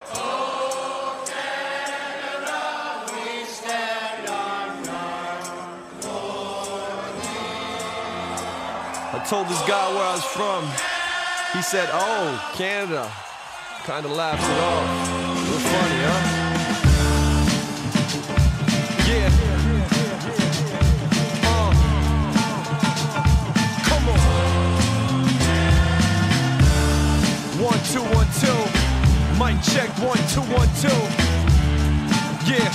I told this guy where I was from. He said, "Oh, Canada." Kinda laughed it off. Real funny, huh? Yeah. Come on. 1 2 1 2. Mic check 1 2 1 2. Yeah.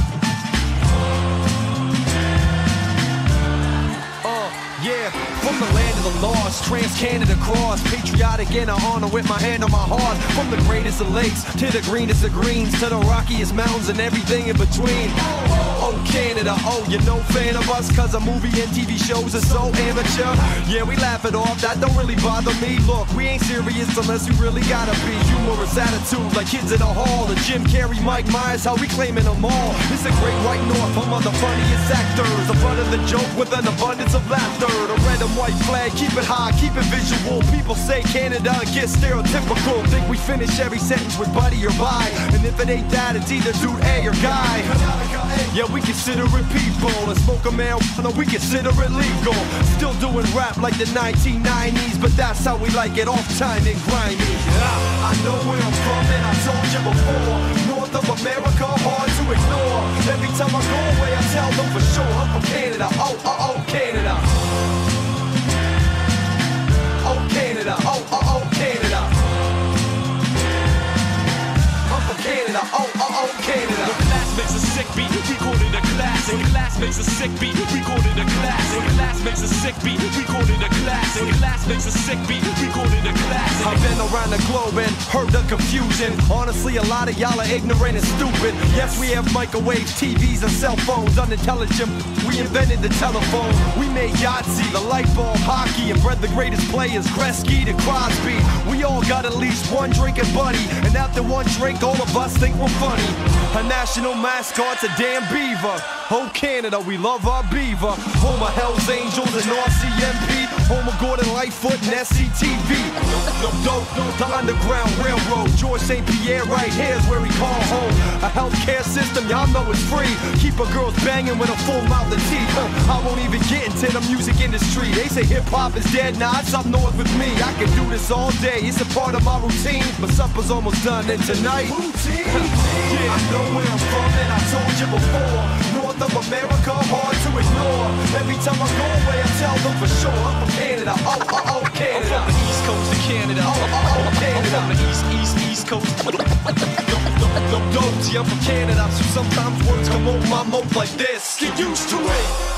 Yeah, from the land of the lost, trans-Canada cross, patriotic and I honor with my hand on my heart. From the greatest of lakes to the greenest of greens, to the rockiest mountains and everything in between. Oh Canada, oh you're no fan of us, cause our movie and TV shows are so amateur. Yeah, we laugh it off, that don't really bother me. Look, we ain't serious unless we really gotta be. Humorous attitude like kids in a hall, the Jim Carrey, Mike Myers, how we claiming them all. It's a great white north, home of the funniest actors, the front of the joke with an abundance of laughter. The red and white flag, keep it high, keep it visual. People say Canada and get stereotypical. Think we finish every sentence with buddy or bye, and if it ain't that, it's either dude A or guy. Yeah, we consider it people, and smoke a marijuana, we consider it legal. Still doing rap like the 1990s, but that's how we like it, off time and grimy. I know where I'm from and I told you before. North of America, hard to ignore. Every time I go away, I tell them for sure I'm from Canada. Oh, Canada. Oh, Canada. Oh, Canada. I'm from Canada. Oh, Canada. The class makes a sick beat, we call it a classic. Class makes a sick beat, we call it a classic. Class makes a sick beat, we call it a classic. Class makes a sick beat, we call it a classic. I've been around the globe and heard the confusion. Honestly, a lot of y'all are ignorant and stupid. Yes, we have microwaves, TVs, and cell phones. Unintelligent, we invented the telephone. We made Yahtzee, the light bulb, hockey, and bred the greatest players, Gretzky to Crosby. We all got at least one drinking buddy, and after one drink, all of us think we're funny. Our national mascot's a damn beaver. Oh, Canada, we love our beaver. Home of Hells Angels and RCMP. Home of Gordon Lightfoot and SCTV. The Underground Railroad. George St. Pierre right here is where we call home. A healthcare system, y'all know it's free. Keep our girls banging with a full mouth of teeth. I won't even get into the music industry. They say hip-hop is dead, nah, it's up north with me. I can do this all day, it's a part of my routine. But supper's almost done, and tonight, yeah, I know where I'm from and I told you before. North of America, hard to ignore. Every time I go away, I tell them for sure I'm from Canada. Oh, Canada. I'm from the East Coast of Canada. Oh, Canada. I'm from the East Coast. I'm from Canada, so sometimes words come over my mouth like this. Get used to it.